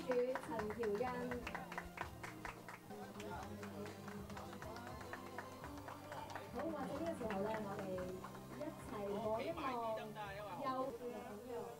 陳喬恩。好，或者呢個時候咧，我哋一齊望一望右邊嘅朋友。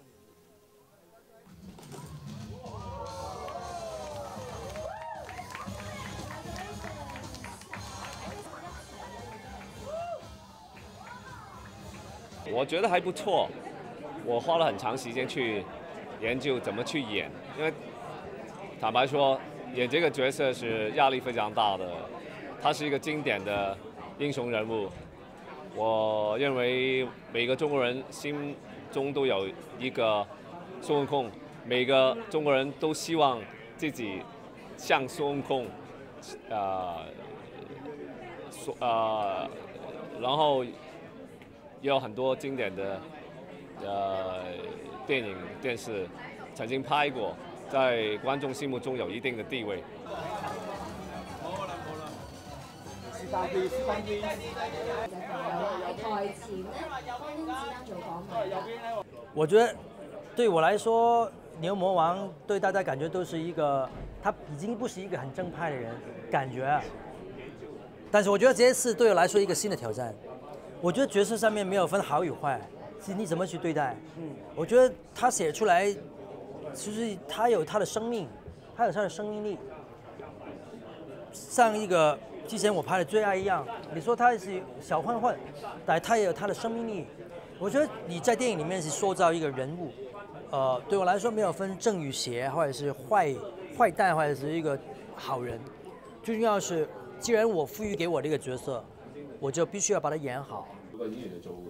我觉得还不错，我花了很长时间去研究怎么去演，因为坦白说，演这个角色是压力非常大的，他是一个经典的英雄人物。我认为每个中国人心中都有一个孙悟空，每个中国人都希望自己像孙悟空，然后。 也有很多经典的电影、电视曾经拍過，在觀眾心目中有一定的地位。 冇啦冇啦，試翻啲，試翻啲。 台前咧，幫甄子丹做訪問。 我覺得對我來說，牛魔王對大家感覺都是一個，他已經不是一個很正派的人，感覺。但是我覺得這次對我來說一個新的挑戰。 我覺得角色上面沒有分好與壞，是你怎麼去對待。我覺得他寫出來，就是他有他的生命，他有他的生命力。像一個之前我拍的《最愛》一樣，你說他是小混混，但他也有他的生命力。我覺得你在電影裡面是塑造一個人物，對我來說沒有分正與邪，或者是壞蛋，或者是一個好人。最重要是，既然我賦予給我這個角色。 我就必須要把它演好。 個演員就做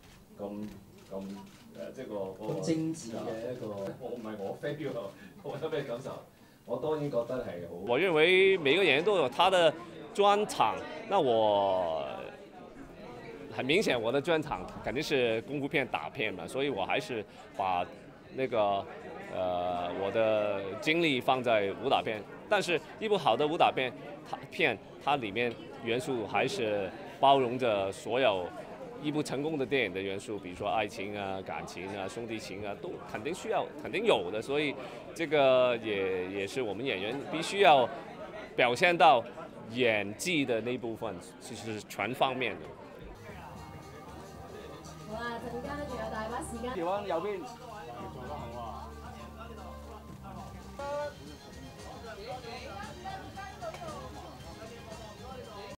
即係個精緻嘅一個， 我唔係我飛喎，我有咩感受？我當然覺得係好。我認為每個演員都有他的專長，那我很明顯我的專長肯定是功夫片打片嘛，所以我還是把那個我的精力放在武打片。但是一部好的武打片，它裡面元素還是。 包容着所有一部成功的電影的元素，比如說愛情啊、感情啊、兄弟情啊，都肯定有的。所以這個也是我們演員必須要表現到演技的那部分，就是全方面的。 好啦，陣間仲有大把時間。 調翻右邊。 做得好啊！